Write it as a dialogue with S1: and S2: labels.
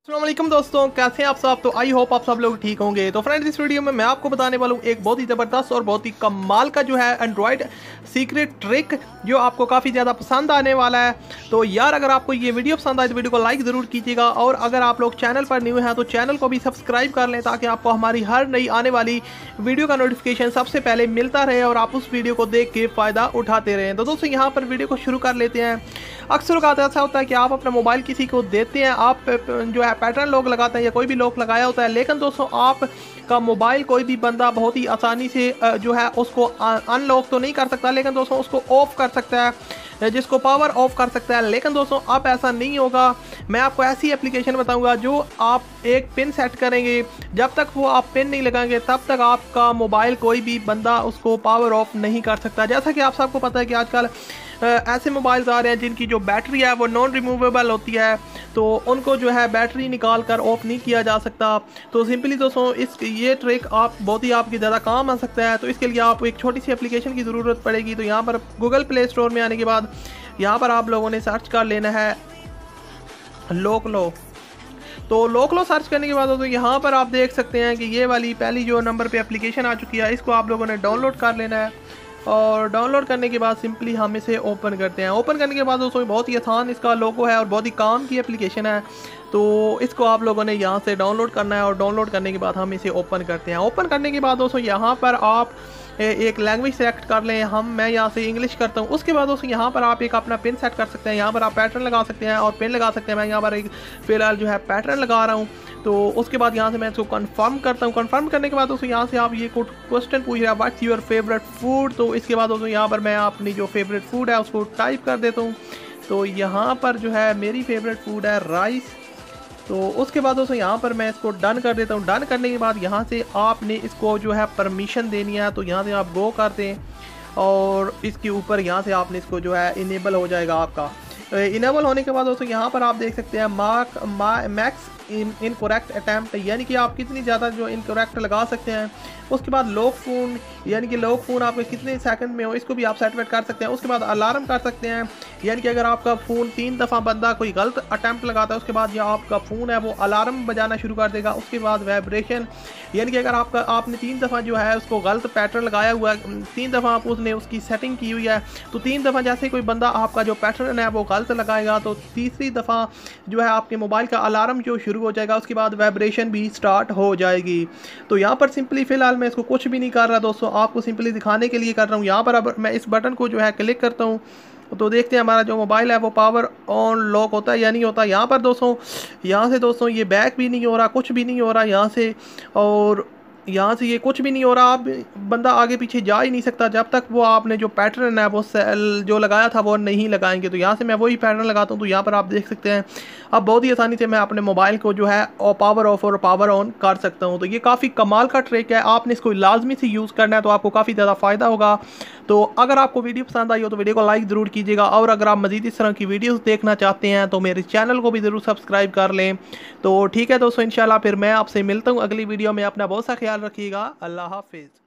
S1: अस्सलाम वालेकुम दोस्तों, कैसे हैं आप सब। तो आई होप आप सब लोग ठीक होंगे। तो फ्रेंड्स, इस वीडियो में मैं आपको बताने वाला हूँ एक बहुत ही ज़बरदस्त और बहुत ही कमाल का जो है एंड्रॉयड सीक्रेट ट्रिक जो आपको काफ़ी ज़्यादा पसंद आने वाला है। तो यार, अगर आपको ये वीडियो पसंद आए तो वीडियो को लाइक ज़रूर कीजिएगा, और अगर आप लोग चैनल पर न्यू हैं तो चैनल को भी सब्सक्राइब कर लें ताकि आपको हमारी हर नई आने वाली वीडियो का नोटिफिकेशन सबसे पहले मिलता रहे और आप उस वीडियो को देख के फ़ायदा उठाते रहें। तो दोस्तों, यहाँ पर वीडियो को शुरू कर लेते हैं। अक्सर का ऐसा होता है कि आप अपना मोबाइल किसी को देते हैं, आप जो है पैटर्न लॉक लगाते हैं या कोई भी लॉक लगाया होता है, लेकिन दोस्तों आप का मोबाइल कोई भी बंदा बहुत ही आसानी से जो है उसको अनलॉक तो नहीं कर सकता, लेकिन दोस्तों उसको ऑफ कर सकता है, जिसको पावर ऑफ कर सकता है। लेकिन दोस्तों अब ऐसा नहीं होगा। मैं आपको ऐसी एप्लीकेशन बताऊंगा जो आप एक पिन सेट करेंगे, जब तक वो आप पिन नहीं लगाएंगे तब तक आपका मोबाइल कोई भी बंदा उसको पावर ऑफ नहीं कर सकता। जैसा कि आप सबको पता है कि आजकल ऐसे मोबाइल्स आ रहे हैं जिनकी जो बैटरी है वो नॉन रिमूवेबल होती है, तो उनको जो है बैटरी निकाल कर ऑफ नहीं किया जा सकता। तो सिंपली दोस्तों ये ट्रिक आप बहुत ही आपकी ज़्यादा काम आ सकता है। तो इसके लिए आपको एक छोटी सी एप्लीकेशन की ज़रूरत पड़ेगी। तो यहाँ पर गूगल प्ले स्टोर में आने के बाद यहाँ पर आप लोगों ने सर्च कर लेना है लॉक लो। तो लॉक लो सर्च करने के बाद तो यहाँ पर आप देख सकते हैं कि ये वाली पहली जो नंबर पे एप्लीकेशन आ चुकी है, इसको आप लोगों ने डाउनलोड कर लेना है। और डाउनलोड करने के बाद सिंपली हम इसे ओपन करते हैं। ओपन करने के बाद दोस्तों बहुत ही आसान इसका लोगो है और बहुत ही काम की एप्लीकेशन है। तो इसको आप लोगों ने यहाँ से डाउनलोड करना है और डाउनलोड करने के बाद हम इसे ओपन करते हैं। ओपन करने के बाद दोस्तों यहाँ पर आप एक लैंग्वेज सेलेक्ट कर लें। मैं यहाँ से इंग्लिश करता हूँ। उसके बाद दोस्तों यहाँ पर आप एक अपना पिन सेट कर सकते हैं। यहाँ पर आप पैटर्न लगा सकते हैं और पिन लगा सकते हैं। मैं यहाँ पर एक फ़िलहाल जो है पैटर्न लगा रहा हूँ। तो उसके बाद यहाँ से मैं इसको कंफर्म करता हूँ। कंफर्म करने के बाद दोस्तों यहाँ से आप ये क्वेश्चन पूछ रहे हैं व्हाट्स योर फेवरेट फूड। तो इसके बाद दोस्तों यहाँ पर मैं अपनी जो फेवरेट फूड है उसको टाइप कर देता हूँ। तो यहाँ पर जो है मेरी फेवरेट फूड है राइस। तो उसके बाद दोस्तों यहाँ पर मैं इसको डन कर देता हूँ। डन करने के बाद यहाँ से आपने इसको जो है परमिशन देनी है। तो यहाँ से आप गो कर दें और इसके ऊपर यहाँ से आपने इसको जो है इनेबल हो जाएगा आपका। इनेबल होने के बाद दोस्तों यहाँ पर आप देख सकते हैं मैक्स इनकरेक्ट अटैम्प्ट, यानी कि आप कितनी ज़्यादा जो इनकरेक्ट लगा सकते हैं। उसके बाद लॉक फ़ोन, यानी कि लॉक फ़ोन आपके कितने सेकंड में हो इसको भी आप सेटमेंट कर सकते हैं। उसके बाद अलार्म कर सकते हैं, यानी कि अगर आपका फ़ोन 3 दफ़ा बंदा कोई गलत अटैम्प्ट लगाता है उसके बाद जो आपका फ़ोन है वो अलार्म बजाना शुरू कर देगा। उसके बाद वाइब्रेशन, यानी कि अगर आपने 3 दफ़ा जो है उसको गलत पैटर्न लगाया हुआ है, 3 दफ़ा आप उसने उसकी सेटिंग की हुई है, तो 3 दफ़ा जैसे कोई बंदा आपका जो पैटर्न है वो गलत लगाएगा तो तीसरी दफ़ा जो है आपके मोबाइल का अलार्म जो शुरू हो जाएगा। उसके बाद वाइब्रेशन भी स्टार्ट हो जाएगी। तो यहाँ पर सिंपली फ़िलहाल मैं इसको कुछ भी नहीं कर रहा दोस्तों, आपको सिंपली दिखाने के लिए कर रहा हूँ। यहाँ पर अब मैं इस बटन को जो है क्लिक करता हूँ तो देखते हैं हमारा जो मोबाइल है वो पावर ऑन लॉक होता है या नहीं होता। यहाँ पर दोस्तों यहाँ से दोस्तों ये बैक भी नहीं हो रहा, कुछ भी नहीं हो रहा यहाँ से, और यहाँ से ये कुछ भी नहीं हो रहा। आप बंदा आगे पीछे जा ही नहीं सकता जब तक वो आपने जो पैटर्न है वो जो लगाया था वो नहीं लगाएंगे। तो यहाँ से मैं वही पैटर्न लगाता हूँ। तो यहाँ पर आप देख सकते हैं अब बहुत ही आसानी से मैं अपने मोबाइल को जो है पावर ऑफ और पावर ऑन कर सकता हूँ। तो ये काफ़ी कमाल का ट्रिक है, आपने इसको लाजमी से यूज़ करना है तो आपको काफ़ी ज़्यादा फ़ायदा होगा। तो अगर आपको वीडियो पसंद आई हो तो वीडियो को लाइक ज़रूर कीजिएगा, और अगर आप मज़ीद इस तरह की वीडियोस देखना चाहते हैं तो मेरे चैनल को भी ज़रूर सब्सक्राइब कर लें। तो ठीक है दोस्तों, इंशाल्लाह फिर मैं आपसे मिलता हूँ अगली वीडियो में। अपना बहुत सा ख्याल रखिएगा। अल्लाह हाफिज़।